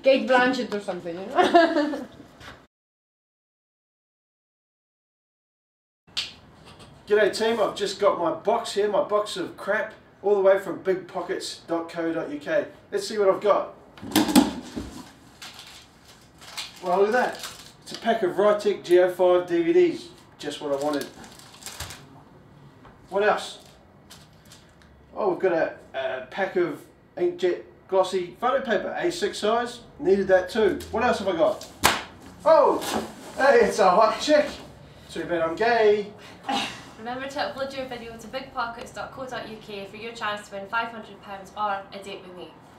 Kate Blanchett or something, you know? G'day team, I've just got my box here, my box of crap, all the way from bigpockets.co.uk. Let's see what I've got. Well, look at that. It's a pack of Rytech Geo5 DVDs. Just what I wanted. What else? Oh, we've got a pack of inkjet glossy photo paper, A6 size. Needed that too. What else have I got? Oh, hey, it's a hot chick. Too bad I'm gay. Remember to upload your video to bigpockets.co.uk for your chance to win £500 or a date with me.